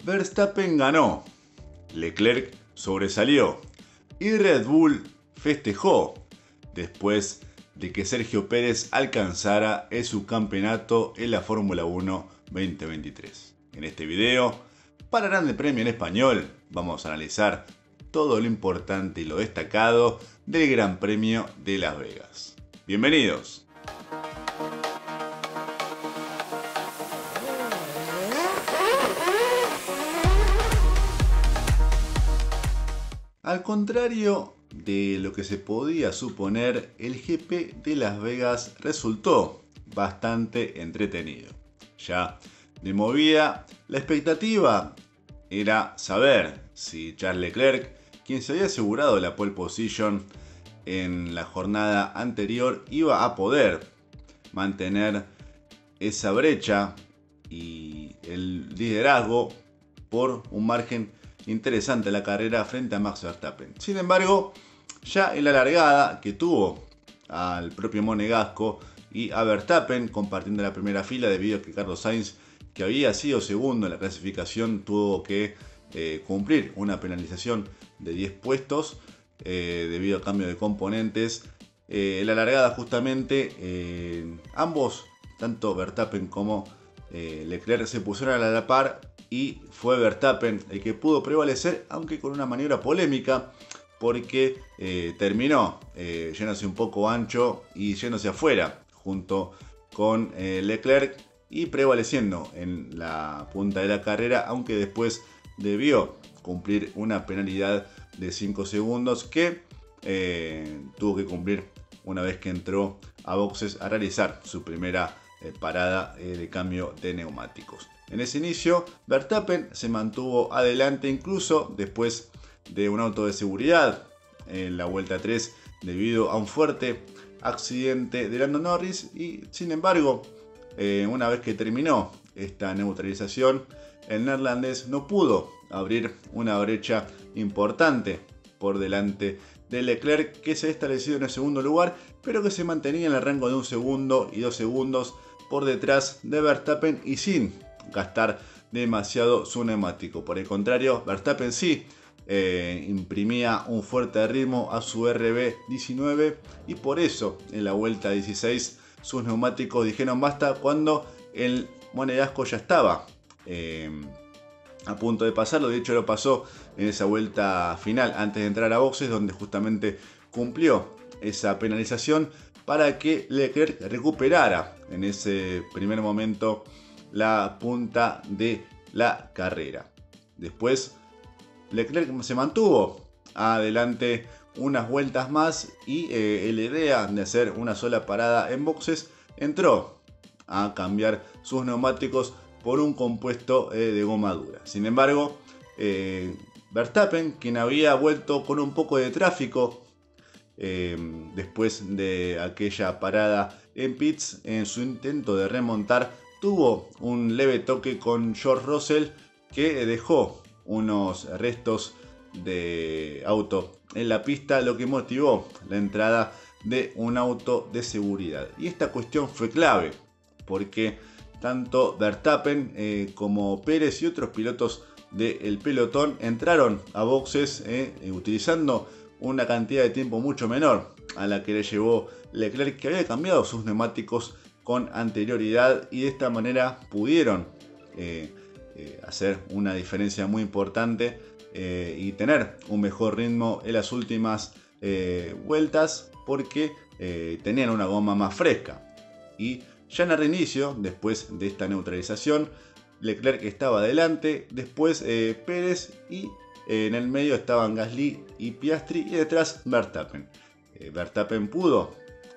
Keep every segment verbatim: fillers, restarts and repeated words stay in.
Verstappen ganó, Leclerc sobresalió y Red Bull festejó después de que Sergio Pérez alcanzara el subcampeonato en la Fórmula uno veinte veintitrés. En este video, para Grande Premio en Español, vamos a analizar todo lo importante y lo destacado del Gran Premio de Las Vegas. Bienvenidos. Al contrario de lo que se podía suponer, el G P de Las Vegas resultó bastante entretenido. Ya de movida, la expectativa era saber si Charles Leclerc, quien se había asegurado la pole position en la jornada anterior, iba a poder mantener esa brecha y el liderazgo por un margen interesante la carrera frente a Max Verstappen. Sin embargo, ya en la largada que tuvo al propio Monegasco y a Verstappen compartiendo la primera fila, debido a que Carlos Sainz, que había sido segundo en la clasificación, tuvo que eh, cumplir una penalización de diez puestos eh, debido al cambio de componentes. Eh, en la largada justamente eh, ambos, tanto Verstappen como eh, Leclerc, se pusieron a la par y fue Verstappen el que pudo prevalecer, aunque con una maniobra polémica, porque eh, terminó eh, yéndose un poco ancho y yéndose afuera junto con eh, Leclerc y prevaleciendo en la punta de la carrera, aunque después debió cumplir una penalidad de cinco segundos que eh, tuvo que cumplir una vez que entró a boxes a realizar su primera eh, parada eh, de cambio de neumáticos. En ese inicio, Verstappen se mantuvo adelante incluso después de un auto de seguridad en la vuelta tres debido a un fuerte accidente de Lando Norris, y sin embargo, eh, una vez que terminó esta neutralización, el neerlandés no pudo abrir una brecha importante por delante de Leclerc, que se ha establecido en el segundo lugar, pero que se mantenía en el rango de un segundo y dos segundos por detrás de Verstappen y sin gastar demasiado su neumático. Por el contrario, Verstappen sí eh, imprimía un fuerte ritmo a su R B diecinueve, y por eso en la vuelta dieciséis sus neumáticos dijeron basta cuando el Monegasco ya estaba eh, a punto de pasarlo. De hecho, lo pasó en esa vuelta final antes de entrar a boxes, donde justamente cumplió esa penalización para que Leclerc recuperara en ese primer momento la punta de la carrera. Después Leclerc se mantuvo adelante unas vueltas más y eh, la idea de hacer una sola parada en boxes entró a cambiar sus neumáticos por un compuesto eh, de goma dura. Sin embargo, eh, Verstappen, quien había vuelto con un poco de tráfico eh, después de aquella parada en pits, en su intento de remontar, tuvo un leve toque con George Russell que dejó unos restos de auto en la pista, lo que motivó la entrada de un auto de seguridad. Y esta cuestión fue clave porque tanto Verstappen eh, como Pérez y otros pilotos del pelotón entraron a boxes eh, utilizando una cantidad de tiempo mucho menor a la que le llevó Leclerc, que había cambiado sus neumáticos con anterioridad, y de esta manera pudieron eh, eh, hacer una diferencia muy importante eh, y tener un mejor ritmo en las últimas eh, vueltas, porque eh, tenían una goma más fresca. Y ya en el reinicio, después de esta neutralización, Leclerc estaba adelante, después eh, Pérez, y eh, en el medio estaban Gasly y Piastri, y detrás Verstappen. Eh, Verstappen pudo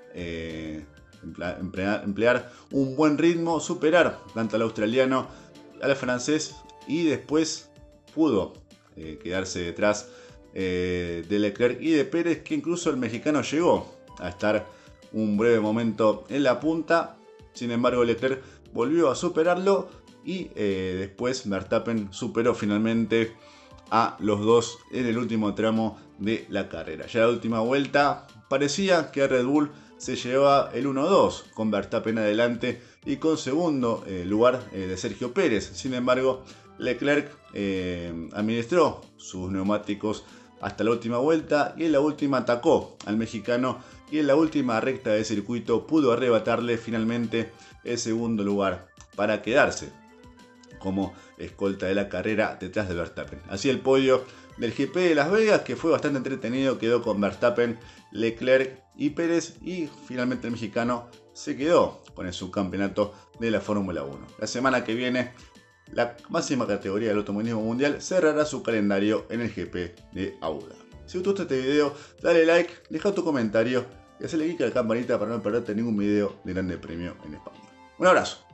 eh, Emplear, emplear un buen ritmo, superar tanto al australiano, al francés, y después pudo eh, quedarse detrás eh, de Leclerc y de Pérez, que incluso el mexicano llegó a estar un breve momento en la punta. Sin embargo, Leclerc volvió a superarlo y eh, después Verstappen superó finalmente a los dos en el último tramo de la carrera. Ya la última vuelta parecía que Red Bull se llevaba el uno dos con Verstappen adelante y con segundo eh, lugar eh, de Sergio Pérez. Sin embargo, Leclerc eh, administró sus neumáticos hasta la última vuelta y en la última atacó al mexicano y en la última recta de circuito pudo arrebatarle finalmente el segundo lugar para quedarse como escolta de la carrera detrás de Verstappen. Así el podio del G P de Las Vegas, que fue bastante entretenido, quedó con Verstappen, Leclerc y Pérez, y finalmente el mexicano se quedó con el subcampeonato de la Fórmula uno. La semana que viene, la máxima categoría del automovilismo mundial cerrará su calendario en el G P de Abu Dhabi. Si te gustó este video, dale like, deja tu comentario y hazle clic a la campanita para no perderte ningún video de Grande Premio en Español. Un abrazo.